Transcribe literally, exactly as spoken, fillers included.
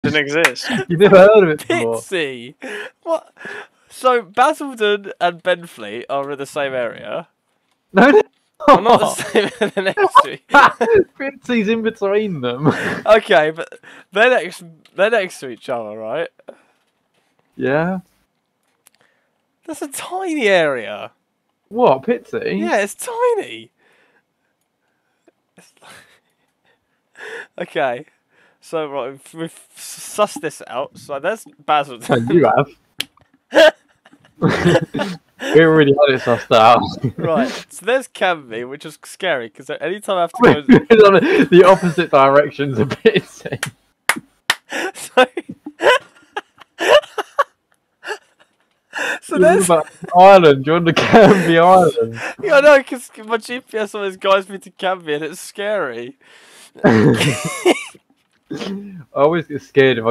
Didn't exist. You never heard of it before. Pitsea. What? So Basildon and Benfleet are in the same area. No, no. Well, not the same. They're next to each Pitsea's in between them. Okay, but they're next. They're next to each other, right? Yeah. That's a tiny area. What, Pitsea? Yeah, it's tiny. It's... Okay, so right, we've, we've sussed this out. So there's Basildon. You have. We already had it sussed out. Right, so there's Canby, which is scary because anytime I have to We're go. on the opposite directions of Pitsea. So, so You're there's. about Ireland. You're on the Canby Island. Yeah, I know, because my G P S always guides me to Canby and it's scary. I always get scared if I